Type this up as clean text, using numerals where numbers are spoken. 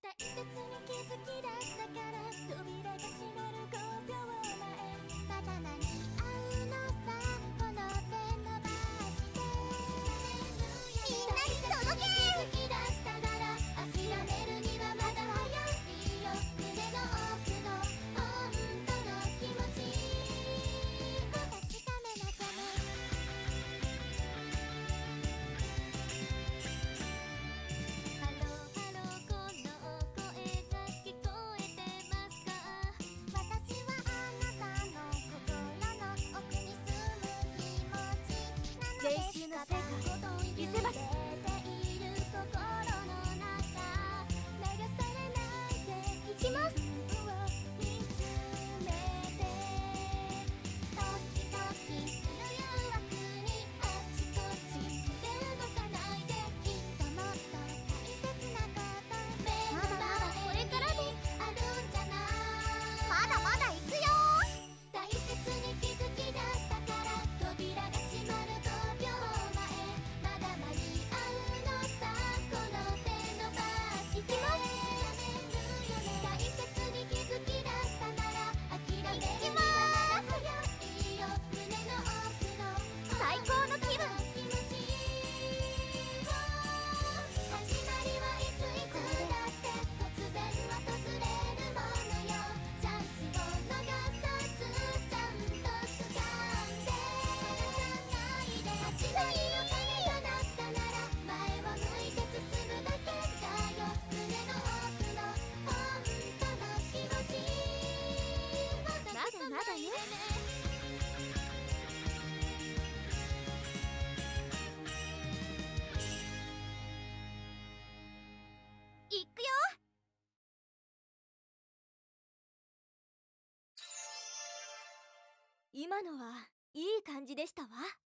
大切に気づき出したから扉が閉まる5秒前まだ間に合うのさこの手伸ばしてみんなに届け気づき出したなら諦めるにはまだ早いよ胸の奥の本当の気持ちを確かめなきゃねハローハローこの声が聞こえてますか私はあなたの心の奥に住む気持ちなので練習の成果見せます。 揺れている心の中流されないでいきますを見つめてドキドキする誘惑にあちこちで動かないできっともっと大切なこと目の前これからです。 あるんじゃないまだまだ行くよ。 大切に気づき出したから扉が閉まる5秒前まだ間に合うのさこの手伸ばしてやめるよね大切に気づき出したなら諦めるにはまだ早いよ胸の奥の最高の気分。 気持ち始まりはいついつだって突然訪れるものよチャンスを逃さずちゃんと掴んで離さないで8割の鐘が鳴ったなら前を向いて進むだけだよ胸の奥の本当の気持ちをまだまだね。行くよ。今のはいい感じでしたわ。